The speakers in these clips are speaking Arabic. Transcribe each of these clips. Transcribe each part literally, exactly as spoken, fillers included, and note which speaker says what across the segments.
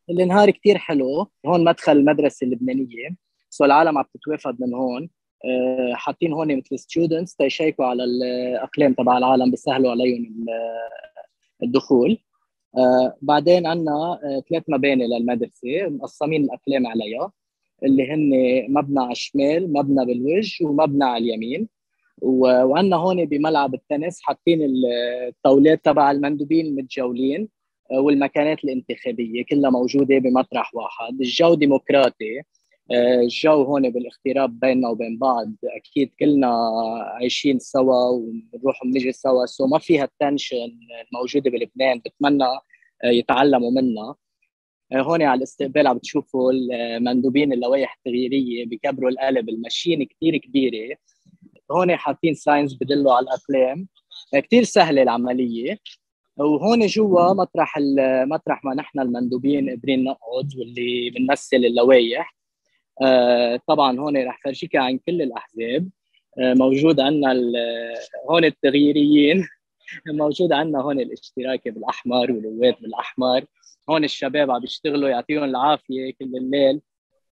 Speaker 1: النهار كتير حلو. هون مدخل المدرسة اللبنانية، سو العالم عم تتوافد من هون. آه، حاطين هون مثل ستودنتس تيشيكوا على الأقلام تبع العالم، بيسهلوا عليهم ال- الدخول. آه، بعدين عندنا آه، ثلاث مباني للمدرسة مقسمين الأقلام عليها، اللي هن مبنى على الشمال، مبنى بالوجه، ومبنى على اليمين. و- وعندنا هون بملعب التنس حاطين ال- الطاولات تبع المندوبين المتجولين، آه، والمكانات الانتخابية كلها موجودة بمطرح واحد. الجو ديمقراطي. آه، الجو هون بالاغتراب بيننا وبين بعض، أكيد كلنا عايشين سوا وبنروح وبنجي سوا، سو ما فيها التنشن الموجودة بلبنان. بتمنى آه، يتعلموا منها. آه، هون على الاستقبال عم بتشوفوا المندوبين اللوائح التغييرية بكبروا القلب، الماشين كتير كبيرة. هون حاطين ساينز بدلوا على الأقلام. آه، كتير سهلة العملية. وهون جوا مطرح مطرح ما نحن المندوبين قادرين نقعد واللي بنمثل اللوائح. آه، طبعا هون رح فرجيك عن كل الأحزاب. آه، موجود عندنا هون التغييريين. موجود عندنا هون الاشتراكي بالاحمر والقوات بالاحمر. هون الشباب عم بيشتغلوا يعطيهم العافيه كل الليل.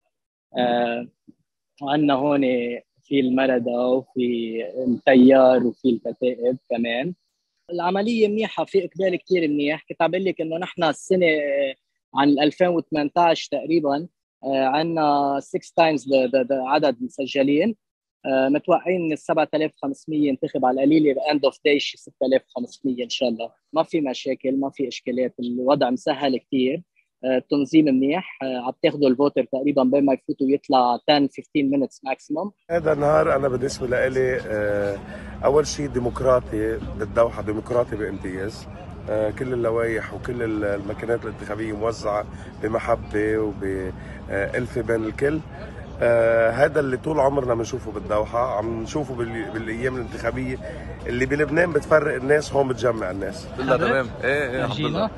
Speaker 1: آه وعندنا هون في المردة وفي التيار وفي الكتائب كمان. العمليه منيحه، في اقبال كثير منيح. كنت عم بقول لك انه نحن السنه آه، عن ألفين وثمانية عشر تقريبا آه، عندنا ستة تايمز عدد مسجلين. آه، متوقعين من ال سبعة آلاف وخمسمية ينتخب على القليله باند اوف داي شي ستة آلاف وخمسمية ان شاء الله. ما في مشاكل، ما في اشكالات، الوضع مسهل كثير. التنظيم منيح. آه، عم تاخذوا الفوتر تقريبا بين ما يفوت ويطلع عشرة خمستاشر مينتس ماكسيموم.
Speaker 2: هذا النهار أنا بالنسبة لإلي آه، أول شيء ديمقراطي بالدوحة، ديمقراطي بامتياز. آه، كل اللوائح وكل المكانات الانتخابية موزعة بمحبة وبألفة بين الكل. آه، هذا اللي طول عمرنا بنشوفه بالدوحة، عم نشوفه بال- بالأيام الانتخابية اللي بلبنان بتفرق الناس، هون بتجمع الناس.
Speaker 3: كلها تمام. ايه ايه الحمد لله.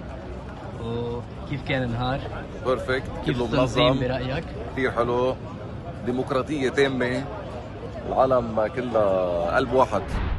Speaker 4: وكيف كان النهار؟
Speaker 3: بيرفكت،
Speaker 4: كيف
Speaker 3: كله
Speaker 4: التنظيم
Speaker 3: منظم
Speaker 4: برأيك؟
Speaker 3: كثير حلو، ديمقراطية تامة، العالم كلها قلب واحد.